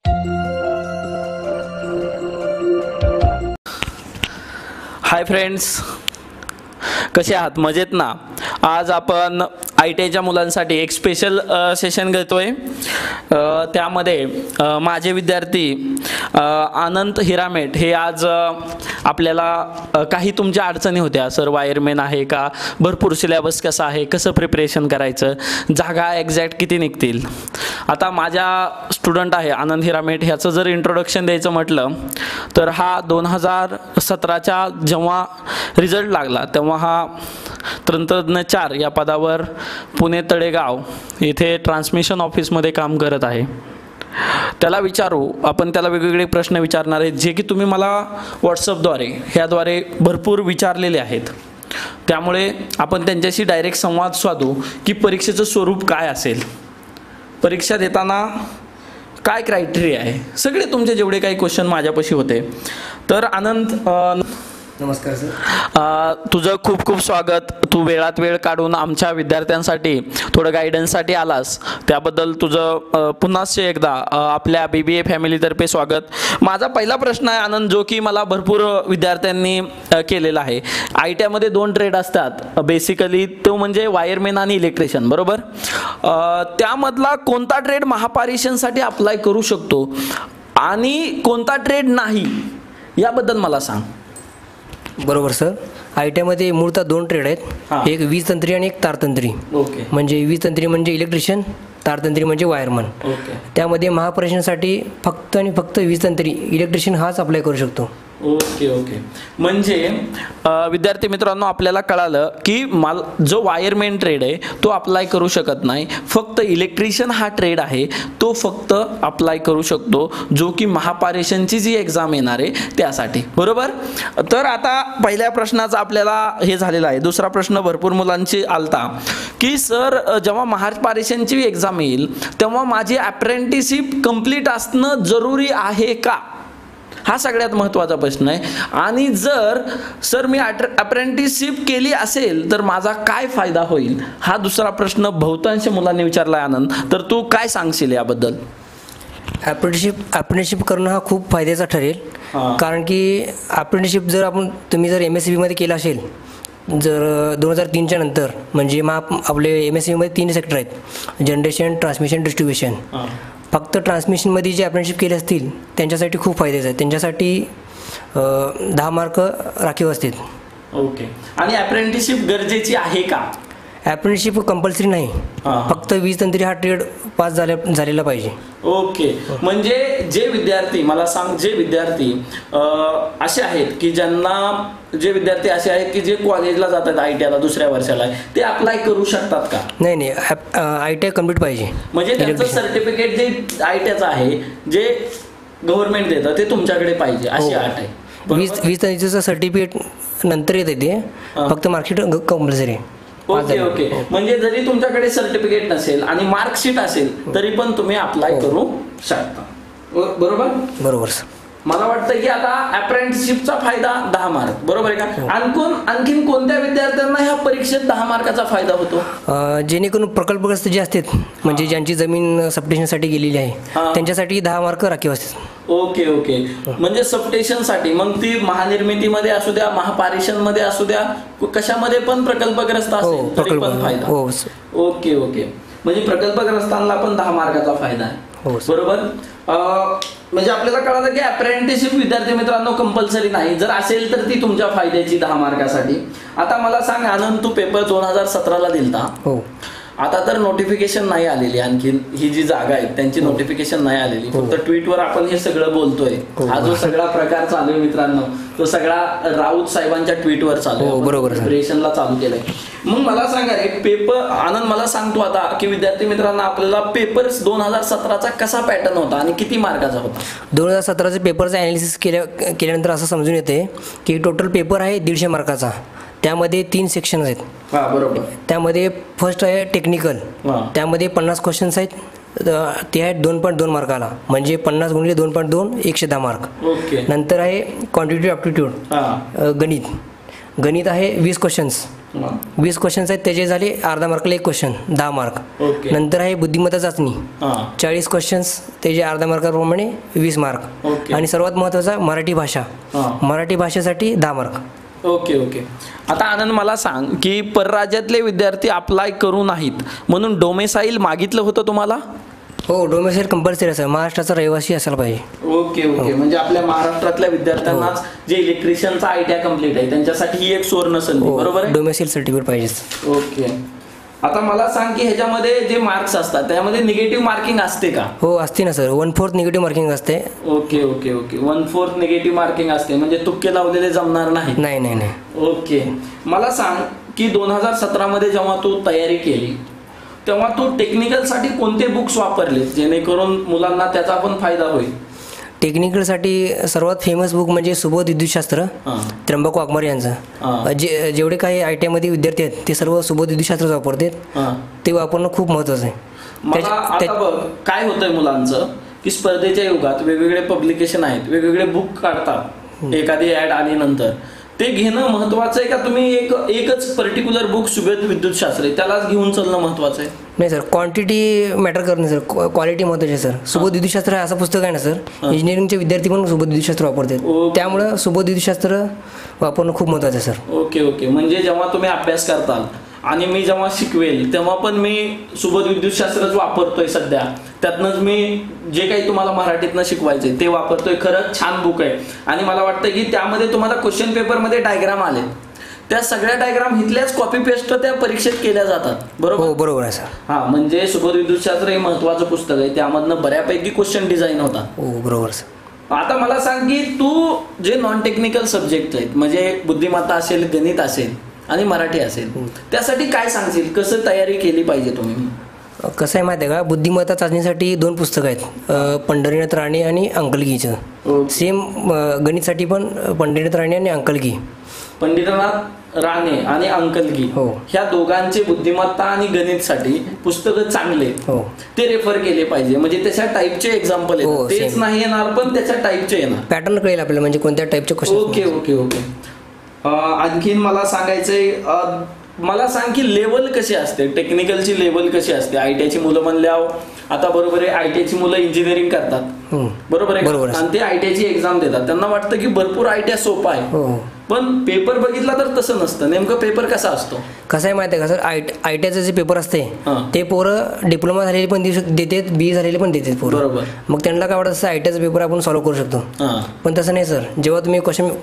Hi friends, कसे आहात? मजेत ना? आज आपण ITIच्या मुलांसाठी एक स्पेशल सेशन घेतोय. त्यामध्ये माझे विद्यार्थी आनंद हिरामेट हे आज आपल्याला काही तुमच्या अडचणी होत्या. सर वायरमॅन आहे का, भरपूर सिलेबस कसा आहे, कसं प्रिपरेशन करायचं, जागा एक्झॅक्ट किती निघतील. आता माझ्या स्टुडंट आहे आनंद हिरामेट, ह्याचं जर इंट्रोडक्शन द्यायचं म्हटलं तर हा 2017च्या जेव्हा रिझल्ट लागला तेव्हा हा तंत्रज्ञ 4 या पदावर पुणे तळेगाव येथे ट्रान्समिशन ऑफिसमध्ये काम करत आहे. त्याला विचारू, आपण त्याला वेगवेगळे प्रश्न विचारणार आहेत जे की तुम्ही मला व्हॉट्सअपद्वारे ह्याद्वारे भरपूर विचारलेले आहेत. त्यामुळे आपण त्यांच्याशी डायरेक्ट संवाद साधू की परीक्षेचं स्वरूप काय असेल, परीक्षा देताना काय क्रायटेरिया आहे, सगळे तुमचे जेवढे काही क्वेश्चन माझ्यापाशी होते. तर आनंद, नमस्कार सर. तुझं खूप खूप स्वागत. तू वेळात वेळ काढून आमच्या विद्यार्थ्यांसाठी थोडं गायडन्ससाठी आलास, त्याबद्दल तुझं पुन्हा एकदा आपल्या BBA फॅमिलीतर्फे स्वागत. माझा पहिला प्रश्न आहे आनंद, जो की मला भरपूर विद्यार्थ्यांनी केलेला आहे. ITIमध्ये 2 ट्रेड असतात बेसिकली, तो म्हणजे वायरमॅन आणि इलेक्ट्रिशियन, बरोबर? त्यामधला कोणता ट्रेड महापारेषणसाठी अप्लाय करू शकतो आणि कोणता ट्रेड नाही, याबद्दल मला सांग. बरोबर सर. ITIमध्ये मूळतः 2 ट्रेड आहेत, एक वीज तंत्री आणि एक तारतंत्री. ओके. म्हणजे वीज तंत्री म्हणजे इलेक्ट्रिशियन, तारतंत्री म्हणजे वायरमन. ओके. त्यामध्ये महापारेषणसाठी फक्त आणि फक्त वीज तंत्री इलेक्ट्रिशियन हाच अप्लाय करू शकतो. Okay okay. म्हणजे विद्यार्थी मित्रांनो, आपल्याला कळालं की जो वायरमॅन ट्रेड आहे तो अप्लाय करू शकत नाही, फक्त इलेक्ट्रिशियन हा ट्रेड आहे तो फक्त अप्लाय करू शकतो, जो की महापारेषणची जी एक्झाम येणार आहे त्यासाठी, बरोबर? तर आता पहिल्या प्रश्नाचा आपल्याला हे झालेलं आहे. दुसरा प्रश्न भरपूर मुलांची आलता की सर, जेव्हा महापारेषणची एक्झाम येईल तेव्हा माझी अप्रेंटिसशिप कंप्लीट असणं जरुरी आहे का, हा सगळ्यात महत्त्वाचा प्रश्न आहे. आणि जर सर मी अप्रेंटिसशिप केली असेल तर माझा काय फायदा होईल, हा दुसरा प्रश्न बहुतांश मुलांनी विचारला आहे. आनंद, तर तू काय सांगशील याबद्दल? अप्रेंटिसशिप करणं हा खूप फायद्याचा ठरेल. कारण की अप्रेंटिसशिप जर तुम्ही जर MSCBमध्ये केलं असेल, जर 2003च्या नंतर, म्हणजे आपले MSCBमध्ये 3 सेक्टर आहेत, जनरेशन, ट्रान्समिशन, डिस्ट्रीब्युशन. फक्त ट्रान्समिशनमध्ये जे अप्रेंटिसशिप केले असतील त्यांच्यासाठी खूप फायद्याचं आहे. त्यांच्यासाठी 10 मार्क राखीव असतील. ओके. आणि अप्रेंटिसशिप गरजेची आहे का? अप्रेंटिसशिप कंपल्सरी नाही, फक्त वीज तंत्री हा ट्रेड पास झालेला पाहिजे. ओके. म्हणजे जे विद्यार्थी, मला सांग, जे विद्यार्थी असे आहेत की जे विद्यार्थी असे आहेत की जे कॉलेजला जातात ITIला दुसऱ्या वर्षाला, ते अप्लाय करू शकतात का? नाही, ITI कम्प्लीट पाहिजे. म्हणजे त्यांचं सर्टिफिकेट जे ITIचं आहे, जे गव्हर्नमेंट देतं, ते तुमच्याकडे पाहिजे, अशी अट आहे. वीज तंत्रीचं सर्टिफिकेट नंतर येते, ते फक्त मार्कशीट कंपल्सरी आहे. Okay okay. म्हणजे जरी तुमच्याकडे सर्टिफिकेट नसेल आणि मार्कशीट असेल तरी पण तुम्ही अप्लाय करू शकता, बरोबर? बरोबर सर. मला वाटतं की आता अप्रेंटिसशिपचा फायदा 10 मार्क, बरोबर आहे का? आणखीन कोणत्या विद्यार्थ्यांना ह्या परीक्षेत 10 मार्काचा फायदा होतो? जेणेकरून प्रकल्पग्रस्त जे असतात, म्हणजे ज्यांची जमीन सबस्टेशनसाठी गेलेली आहे, त्यांच्यासाठी 10 मार्क राखीव असतात. Okay okay. म्हणजे सबस्टेशनसाठी, मग ती महानिर्मितीमध्ये असू द्या, महापारेषणमध्ये असू द्या, कशामध्ये पण प्रकल्पग्रस्त असेल तरी पण फायदा. Okay okay. म्हणजे प्रकल्पग्रस्तांना पण 10 मार्काचा फायदा आहे, बरोबर? म्हणजे आपल्याला कळालं की अप्रेंटिसशिप विद्यार्थी मित्रांनो कंपल्सरी नाही, जर असेल तर ती तुमच्या फायद्याची 10 मार्कासाठी. आता मला सांग आनंद, तू पेपर 2017ला दिलता. हो. आता तर नोटिफिकेशन नाही आलेली, आणखीन ही जी जागा आहे त्यांची नोटिफिकेशन नाही आलेली, फक्त ट्विटवर आपण हे सगळं बोलतोय. हा जो सगळा प्रकार चालू आहे मित्रांनो, तो सगळा राऊत साहेबांच्या ट्विटवर चालू आहे, बरोबर, प्रिपरेशनला चालू केलंय. मग मला सांगा रे पेपर, आनंद मला सांगतो आता की विद्यार्थी मित्रांना आपल्याला पेपर 2017चा कसा पॅटर्न होता आणि किती मार्काचा होता? 2017च्या पेपरचा ॲनालिसिस केल्यानंतर असं समजून येते की टोटल पेपर आहे 150 मार्काचा. त्यामध्ये 3 सेक्शन आहेत. बरोबर. त्यामध्ये फर्स्ट आहे टेक्निकल, त्यामध्ये 50 क्वेश्चन्स आहेत, ते आहेत 2.2 मार्काला, म्हणजे 50 गुणिले 2.2 110 मार्क. ओके. नंतर आहे क्वांटिटेटिव्ह ॲप्टिट्यूड, गणित आहे 20 क्वेश्चन्स, हां. 20 क्वेश्चन्स आहेत, त्याचे झाले अर्धा मार्कला 1 क्वेश्चन, 10 मार्क. ओके. नंतर आहे बुद्धिमत्ता चाचणी, हां. 40 क्वेश्चन्स, त्याचे अर्धा मार्काप्रमाणे 20 मार्क. ओके. आणि सर्वात महत्त्वाचा मराठी भाषा, हां. मराठी भाषेसाठी 10 मार्क. Okay okay. आता आनंद मला सांग की परराज्यातले विद्यार्थी अप्लाय करू नाहीत म्हणून डोमेसाईल मागितलं होतं तुम्हाला? हो, डोमेसाईल कंपल्सरी असेल, महाराष्ट्राचा रहिवासी असायला पाहिजे. Okay okay. म्हणजे आपल्या महाराष्ट्रातल्या विद्यार्थ्यांनाच जे इलेक्ट्रिशियनचा आयटीआय कंप्लीट आहे त्यांच्यासाठी ही एक सुवर्ण संधी, बरोबर आहे? डोमेसाईल सर्टिफिकेट पाहिजेच. ओके. आता मला सांग की ह्याच्यामध्ये जे मार्क्स असतात त्यामध्ये निगेटिव्ह मार्किंग असते का? हो, असते ना सर. 1/4 निगेटिव्ह मार्किंग असते. Okay okay okay. 1/4 negative marking असते, म्हणजे तुक्के लावलेले जमणार नाही. नाही नाही नाही. ओके. मला सांग की 2017 मध्ये जेव्हा तू तयारी केली तेव्हा तू टेक्निकलसाठी कोणते बुक्स वापरले जेणेकरून मुलांना त्याचा पण फायदा होईल? टेक्निकलसाठी सर्वात फेमस बुक म्हणजे सुबोध विद्युतशास्त्र, हां. त्र्यंबक वाघमार यांचं. हां. जेवढे काही ITI मध्ये विद्यार्थी आहेत ते सर्व सुबोध विद्युतशास्त्रच वापरतात. हां. ते वापरणं खूप महत्त्वाचं आहे. मला आता बघ काय होतंय मुलांचं की स्पर्धेच्या युगात वेगवेगळे पब्लिकेशन आहेत, वेगवेगळे बुक काढतात, एखादी ऍड आली नंतर ते घेणं महत्वाचं आहे का तुम्ही एकच पर्टिक्युलर बुक सुबोध विद्युतशास्त्र त्यालाच घेऊन चालणं महत्वाचं आहे? नाही सर, क्वांटिटी मॅटर करत नाही सर, क्वालिटी महत्त्वाची आहे सर. सुबोध विद्युतशास्त्र असं पुस्तक आहे ना सर, इंजिनिअरिंगचे विद्यार्थी पण सुबोध विद्युतशास्त्र वापरतात. त्यामुळं सुबोध विद्युतशास्त्र वापरणं खूप महत्त्वाचं आहे सर. Okay okay. म्हणजे जेव्हा तुम्ही अभ्यास करताल आणि मी जेव्हा शिकवेल तेव्हा पण मी सुबोध विद्युतशास्त्रच वापरतोय सध्या, त्यातनंच मी जे काही तुम्हाला मराठीतनं शिकवायचंय ते वापरतोय. खरंच छान बुक आहे आणि मला वाटतं की त्यामध्ये तुम्हाला क्वेश्चन पेपरमध्ये डायग्राम आले, त्या सगळ्या डायग्राम इथल्याच कॉपी पेस्ट त्या परीक्षेत केल्या जातात, बरोबर? हो, बरोबर आहे सर. हा, म्हणजे सुबोध विद्युतशास्त्र हे महत्वाचं पुस्तक आहे, त्यामधनं बऱ्यापैकी क्वेश्चन डिझाईन होतात. हो, बरोबर सर. आता मला सांग की तू जे नॉन टेक्निकल सब्जेक्ट आहेत म्हणजे बुद्धिमत्ता असेल, गणित असेल आणि मराठी असेल, त्यासाठी काय सांगशील, कसं तयारी केली पाहिजे तुम्ही? कसं आहे माहिती आहे का, बुद्धिमत्ता चाचणीसाठी 2 पुस्तकं आहेत, पंढरीनाथ राणे आणि अंकलगीचं. सेम गणितसाठी पण पंढरीनाथ राणे आणि अंकलगी. पंडितनाथ राणे आणि अंकलगी हो. ह्या दोघांचे बुद्धिमत्ता आणि गणितसाठी पुस्तकं चांगले, हो, ते रेफर केले पाहिजे. म्हणजे त्याच्या टाईपचे एक्झाम्पल हो, येतात, तेच same. नाही येणार पण त्याच्या टाईपचे येणार. पॅटर्न कळेल आपल्याला म्हणजे कोणत्या टाईपचे क्वेश्चन. Okay okay okay. आणखीन मला सांगायचंय, मला सांग की लेवल कशी असते, टेक्निकलची लेवल कशी असते? ITI ची मुलं म्हणल्यावर आता बरोबर आहे, ITI ची मुलं इंजिनिअरिंग करतात, बरोबर आहे, आणि ते ITI ची एक्झाम देतात. त्यांना वाटतं की भरपूर ITI सोपा आहे, हो, पण पेपर बघितला तर तसं नसतं. नेमकं पेपर कसा असतो? कसं आहे माहिती आहे का सर, ITIचं जे पेपर असते हां. ते पोरं डिप्लोमा झालेले पण देतात, BE झालेले पण देतात पोरं. बरोबर. मग त्यांना काय वाटतं असं ITIचा पेपर आपण सॉल्व्ह करू शकतो, हां. पण तसं नाही सर. जेव्हा तुम्ही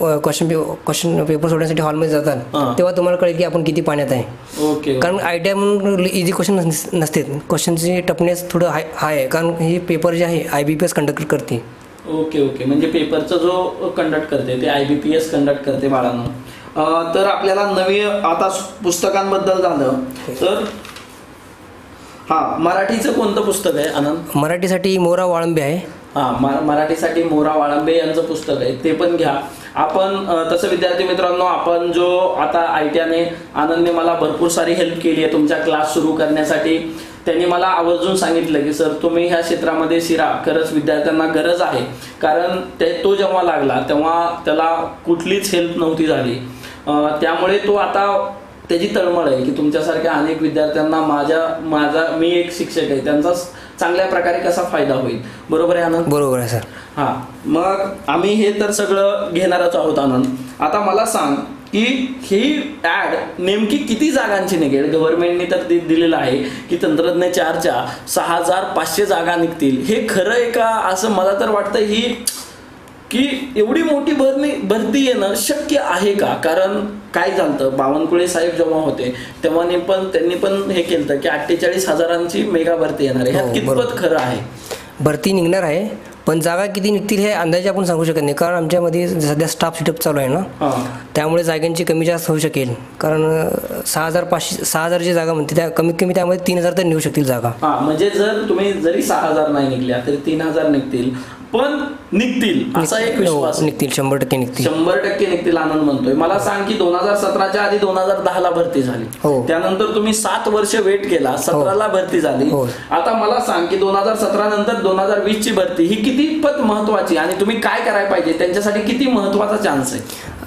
क्वेश्चन पेपर सोडण्यासाठी हॉलमध्ये हां. जाताल तेव्हा तुम्हाला कळेल की आपण किती पाण्यात आहे. ओके. कारण ITI म्हणून इझी क्वेश्चन नसते, क्वेश्चनची टफनेस थोडं हाय आहे, कारण ही पेपर जे आहे IBPS कंडक्ट करते. Okay okay. म्हणजे पेपरचा जो कंडक्ट करते ते IBPS कंडक्ट करते बाळांनो. तर आपल्याला नवी आता पुस्तकांबद्दल झालं तर मराठीचं कोणतं पुस्तक आहे आनंद? मराठीसाठी मोरा वाळंबे आहे. मराठीसाठी मोरा वाळंबे यांचं पुस्तक आहे, ते पण घ्या. आपण तसं विद्यार्थी मित्रांनो, आपण जो आता ITI आनंदने मला भरपूर सारी हेल्प केली आहे तुमच्या क्लास सुरू करण्यासाठी. त्यांनी मला आवर्जून सांगितलं की सर तुम्ही ह्या क्षेत्रामध्ये शिरा, खरंच विद्यार्थ्यांना गरज आहे. कारण तो जेव्हा लागला तेव्हा त्याला कुठलीच हेल्प नव्हती झाली, त्यामुळे तो आता त्याची तळमळ आहे की तुमच्यासारख्या अनेक विद्यार्थ्यांना मी एक शिक्षक आहे त्यांचा चांगल्या प्रकारे कसा फायदा होईल. बरोबर आहे आनंद? बरोबर आहे सर. हां, मग आम्ही हे तर सगळं घेणारच आहोत आनंद. आता मला सांग की ही ऍड नेमकी किती जागांची निघेल? गव्हर्नमेंटने तर दिलेलं आहे की तंत्रज्ञ 4च्या 6500 जागा निघतील. हे खरं आहे का? असं मला तर वाटतं की एवढी मोठी भरती येणं शक्य आहे का? कारण काय झालं, बावनकुळे साहेब जेव्हा होते तेव्हा त्यांनी पण हे केलं की 48,000ची मेगा भरती येणार आहे. ह्यात कितपत खरं आहे? भरती निघणार आहे, पण जागा किती निघतील हे अंदाजे आपण सांगू शकत नाही, कारण आमच्यामध्ये सध्या स्टाफ सेटअप चालू आहे ना, त्यामुळे जागांची कमी जास्त होऊ शकेल. कारण 6,000ची जागा म्हणते, त्या कमीत कमी त्यामध्ये 3,000 तर निघू शकतील जागा. म्हणजे जरी 6,000 नाही निघल्या तरी 3,000 निघतील, पण निघतील असा एक विश्वास. निघतील, 100% निघतील. 100% निघतील आनंद म्हणतोय. मला सांग की 2017च्या आधी 2010ला भरती झाली, त्यानंतर तुम्ही 7 वर्ष वेट केला, 17ला भरती झाली. आता मला सांग की 2017 नंतर 2020ची भरती ही कितीपत महत्वाची आणि तुम्ही काय करायला पाहिजे, त्यांच्यासाठी किती महत्वाचा चान्स आहे?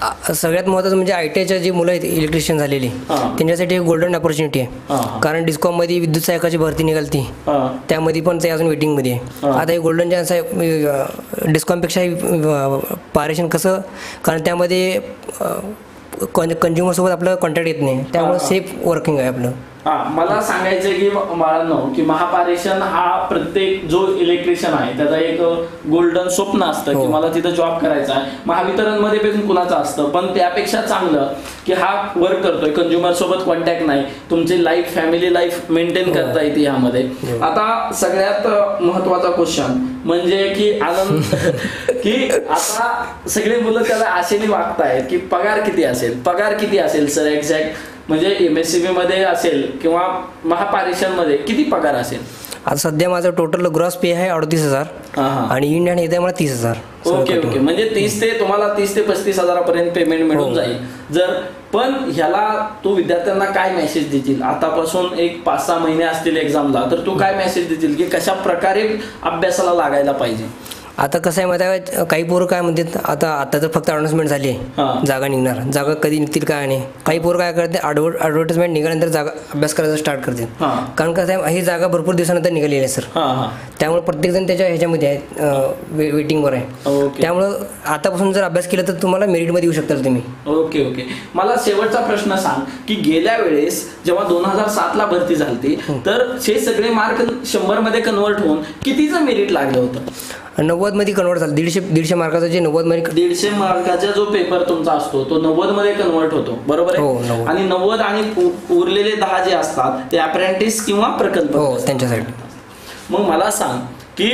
सगळ्यात महत्त्वाचं म्हणजे ITIच्या जी मुलं आहेत इलेक्ट्रिशियन झालेली त्यांच्यासाठी एक गोल्डन ऑपॉर्च्युनिटी आहे. कारण डिस्कॉममध्ये विद्युत सहायकाची भरती निघालती, त्यामध्ये पण ते अजून वेटिंगमध्ये आहे. आता हे गोल्डन चान्स आहे डिस्कॉमपेक्षा पारेशन कसं, कारण त्यामध्ये कंझ्युमरसोबत आपलं कॉन्टॅक्ट येत नाही, त्यामुळे सेफ वर्किंग आहे आपलं. मला सांगायचं की बाळांनो की महापारेषण हा प्रत्येक जो इलेक्ट्रिशियन आहे त्याचा एक गोल्डन स्वप्न असतं की मला तिथं जॉब करायचा आहे. महावितरणमध्ये पण कुणाचं असतं, पण त्यापेक्षा चांगलं की हा वर्क करतोय, कंझ्युमर सोबत कॉन्टॅक्ट नाही, तुमची लाईफ फॅमिली लाईफ मेंटेन करता येते यामध्ये. आता सगळ्यात महत्वाचा क्वेश्चन म्हणजे की आनंद की आता सगळे मुलं त्याला आशेने वागतायत की पगार किती असेल सर एक्झॅक्ट, म्हणजे MSCB मध्ये असेल किंवा महापारेषण किती पगार असेल? आता सध्या माझं टोटल ग्रॉस पे आहे 38,000 आणि इंडियन येते मला 30,000. ओके म्हणजे 30 ते 35 हजारापर्यंत पेमेंट मिळून जाईल. जर पण ह्याला तू विद्यार्थ्यांना काय मेसेज देशील? आतापासून एक 5-6 महिने असतील एक्झामला, तर तू काय मेसेज देशील की कशा प्रकारे अभ्यासाला लागायला पाहिजे? आता कसं आहे माहिती आहे, काही पोरं काय म्हणतात, आता तर फक्त अनाउन्समेंट झाली आहे, जागा निघणार, जागा कधी निघतील काय नाही. काही पोरं काय करते, ॲडव्हर्टाइजमेंट निघाल्यानंतर जागा अभ्यास करायला स्टार्ट करते. कारण कसं आहे, ही जागा भरपूर दिवसानंतर निघालेली आहे सर, त्यामुळे प्रत्येकजण त्याच्या ह्याच्यामध्ये आहे, वेटिंगवर आहे. त्यामुळं आतापासून जर अभ्यास केला तर तुम्हाला मेरिटमध्ये येऊ शकता तुम्ही. ओके मला शेवटचा प्रश्न सांग की गेल्या वेळेस जेव्हा 2007ला भरती झाली तर हे सगळे मार्क 100 मध्ये कन्वर्ट होऊन कितीचं मेरिट लागलं होतं? 90 मध्ये कन्वर्ट झालं. 150 मार्काचा जे 90 मध्ये 150 मार्काचा जो पेपर तुमचा असतो तो 90 मध्ये कन्वर्ट होतो, बरोबर आहे? आणि 90 आणि उरलेले 10 जे असतात ते अप्रेंटिस किंवा प्रकल्प त्यांच्यासाठी. मग मला सांग की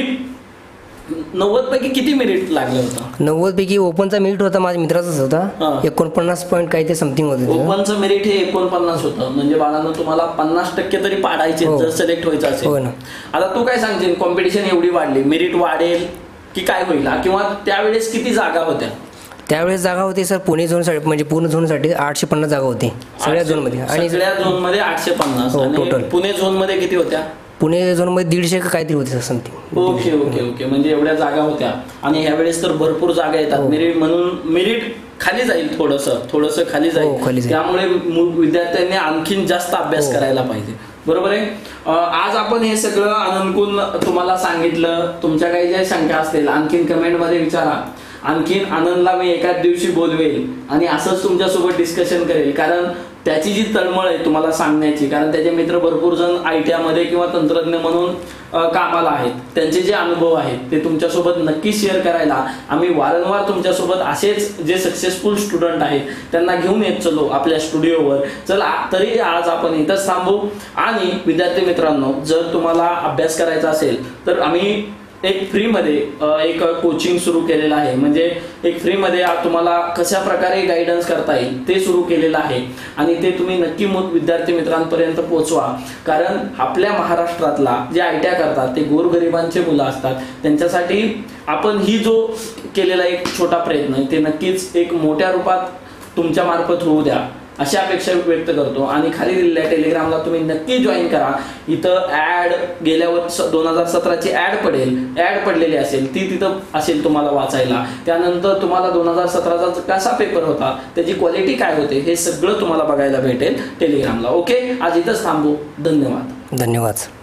90 पैकी किती मेरिट लागलं होतं? 90 पैकी ओपनचा मेरिट होता माझ्या मित्राचाच होता, 49 पॉईंट काही ते समथिंग होतं. ओपनचं मेरिट हे 49 होतं, म्हणजे बाळांनो तुम्हाला 50% तरी पाडायचे जर सिलेक्ट व्हायचं असेल. आता तू काय सांगशील, कॉम्पिटिशन एवढी वाढली, मेरिट वाढेल की काय होईल? किंवा त्यावेळेस किती जागा होत्या? त्यावेळेस जागा होती सर पुणे झोनसाठी, म्हणजे पूर्ण झोनसाठी 850 जागा होती सगळ्या झोनमध्ये. आणि सगळ्या झोनमध्ये 850 टोटल. पुणे झोनमध्ये किती होत्या? पुणे झोनमध्ये 150 काहीतरी होते समथिंग. ओके म्हणजे एवढ्या जागा होत्या. आणि ह्यावेळेस तर भरपूर जागा येतात, मेरिट म्हणून मेरिट खाली जाईल, थोडंसं खाली जाईल. त्यामुळे विद्यार्थ्यांनी आणखीन जास्त अभ्यास करायला पाहिजे, बरोबर आहे? आज आपण हे सगळं आनंदकून तुम्हाला सांगितलं. तुमच्या काही ज्या शंका असतील आणखीन कमेंटमध्ये विचारा. आणखीन आनंदला मी एकाच दिवशी बोलवेल आणि असंच तुमच्यासोबत डिस्कशन करेल, कारण त्याची जी तळमळ आहे तुम्हाला सांगण्याची, कारण त्याचे मित्र भरपूर जण ITI मध्ये किंवा तंत्रज्ञ म्हणून कामाला आहेत, त्यांचे जे अनुभव आहेत ते तुमच्यासोबत नक्की शेअर करायला आम्ही वारंवार तुमच्यासोबत असेच जे सक्सेसफुल स्टुडंट आहेत त्यांना घेऊन येत चलो आपल्या स्टुडिओवर. चला तरी आज आपण इथंच थांबू. आणि विद्यार्थी मित्रांनो, जर तुम्हाला अभ्यास करायचा असेल तर आम्ही एक फ्रीमध्ये एक कोचिंग सुरू केलेलं आहे, म्हणजे एक फ्रीमध्ये तुम्हाला कशा प्रकारे गायडन्स करता येईल ते सुरू केलेलं आहे. आणि ते तुम्ही नक्की विद्यार्थी मित्रांपर्यंत पोहोचवा, कारण आपल्या महाराष्ट्रातला जे ITI करतात ते गोरगरिबांचे मुलं असतात. त्यांच्यासाठी आपण ही जो केलेला एक छोटा प्रयत्न आहे ते नक्कीच एक मोठ्या रूपात तुमच्या मार्फत होऊ द्या अशी अपेक्षा व्यक्त करतो. आणि खाली दिलेल्या टेलिग्रामला तुम्ही नक्की जॉईन करा. इथं ॲड गेल्यावर 2017ची ॲड पडलेली असेल, ती तिथं असेल तुम्हाला वाचायला. त्यानंतर तुम्हाला 2017चा कसा पेपर होता, त्याची क्वालिटी काय होते, हे सगळं तुम्हाला बघायला भेटेल टेलिग्रामला. ओके, आज इथंच थांबू. धन्यवाद.